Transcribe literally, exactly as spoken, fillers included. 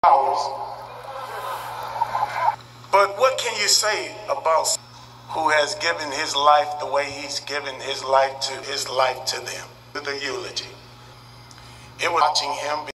hours. But what can you say about who has given his life the way he's given his life to his life to them? The eulogy. It was watching him.